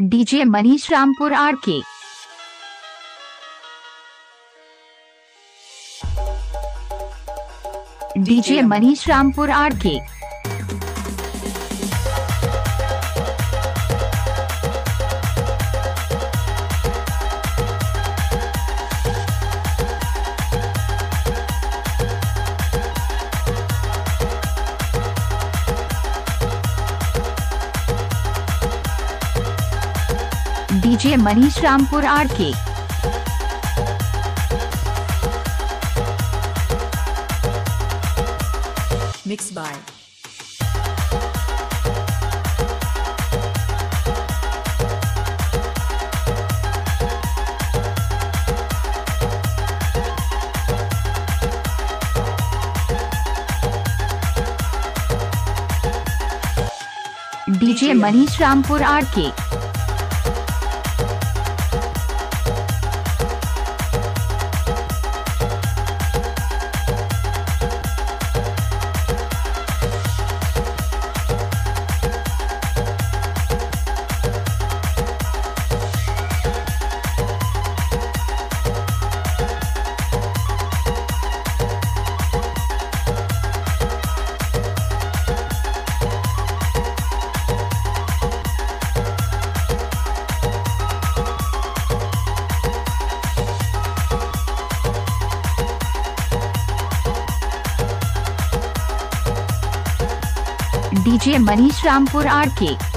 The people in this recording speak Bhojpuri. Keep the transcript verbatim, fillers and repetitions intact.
DJ Manish Rampur R K. DJ Manish Rampur R K. DJ Manish Rampur R K. Mixed by DJ Manish Rampur R K. DJ Manish Rampur R के।